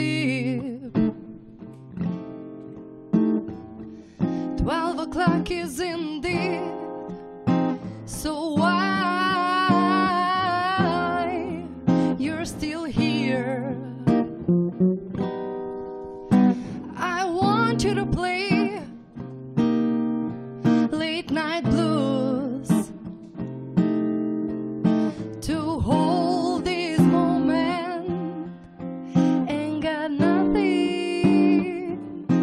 sleep. 12 o'clock is indeed, so why you're still here? I want you to play late night blues, to hold this moment and got nothing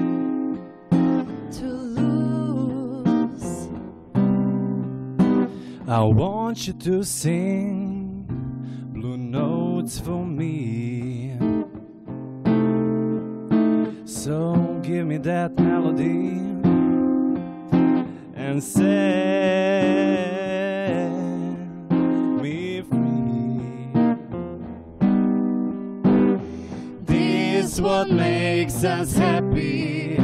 to lose. I want you to sing blue notes for me, so give me that melody and set me free. This what makes us happy,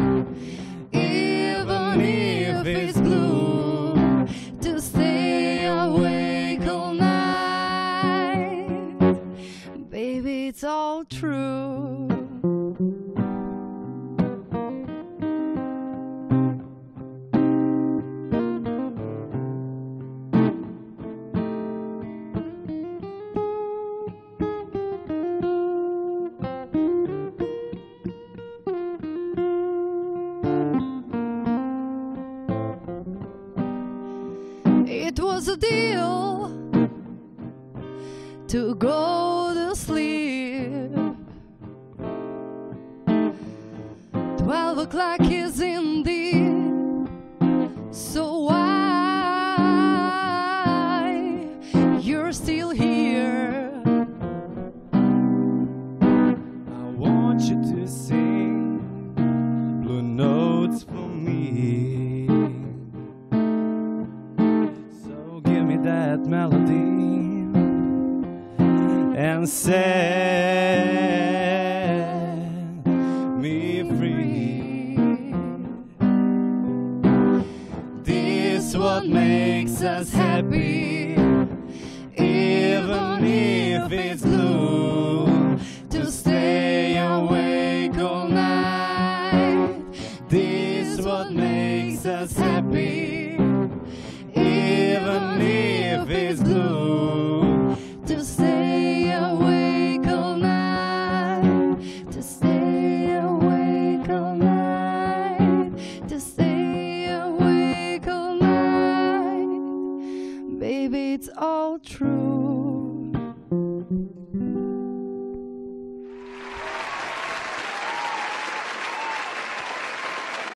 even if it's blue, To stay awake all night, baby, it's all true. It was a deal to go to sleep. 12 o'clock is indeed, so why you're still here? I want you to sing blue notes for me, so give me that melody and set me free. This what makes us happy, even if it's blue, to stay awake all night. This what makes us happy, even if it's blue, To stay awake all night, to stay awake all night, to stay awake all night, baby, it's all true.